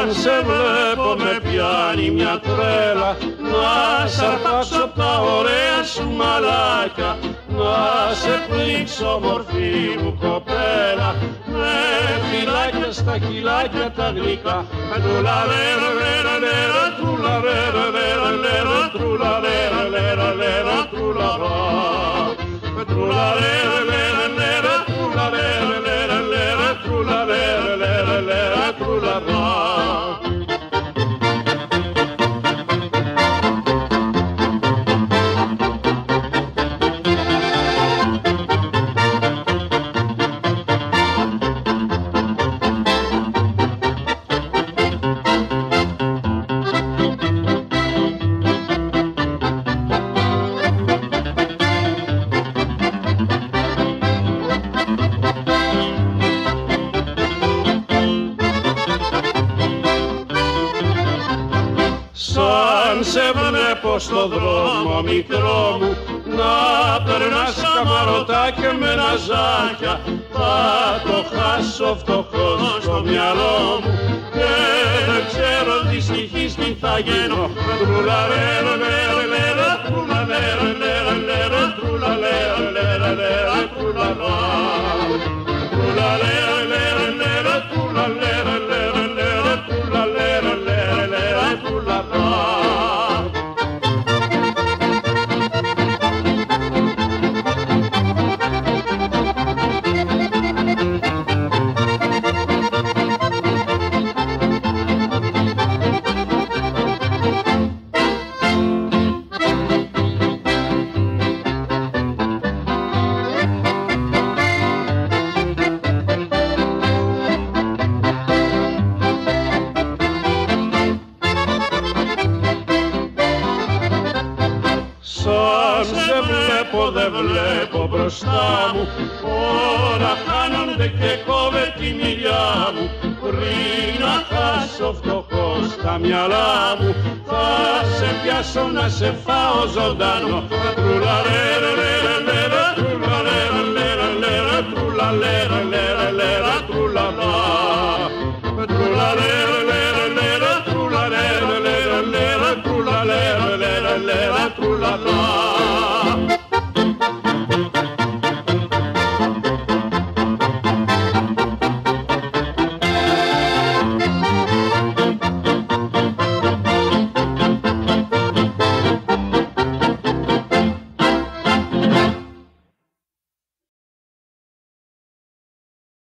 Σαν σε βλέπω με πιάνει μια τρέλα, να σ' αρπάξω απ' τα ωραία σου μαλάκια, να σε πλήξω μορφή μου κοπέλα, με φυλάκια στα χυλάκια τα γλυκά. Τρουλαλέρα λέρα λέρα, τρουλαλέρα λέρα λέρα, τρουλαλέρα λέρα λέρα, τρουλαλά. Τρουλαλέρα λέρα λέρα, τρουλαλέρα λέρα λέρα, τρουλαλέρα λέρα λέρα, τρουλαλά. Σαν σε βλέπω στο δρόμο μικρό μου, να περνάς καμαρωτά και με ναζάκια, θα το χάσω φτωχός στο μυαλό μου και δεν ξέρω δυστυχής τι θα γίνω. Τρουλαλέρα λέρα λέρα, τρουλαλέρα λέρα λέρα, τρουλαλέρα λέρα λέρα, τρουλαλά. Τρουλαλέρα λέρα λέρα, τρουλαλέρα λέρα λέρα, τρουλαλέρα λέρα λέρα, τρουλαλά. Σαν σε βλέπω δεν βλέπω μπροστά μου, όλα χάνονται και κόβε τη μιλιά μου. Πριν να χάσω φτωχός τα μυαλά μου, θα σε πιάσω να σε φάω ζωντανό. Τρουλαλέρα λέρα λέρα, τρουλαλέρα λέρα λέρα, τρουλαλέρα λέρα.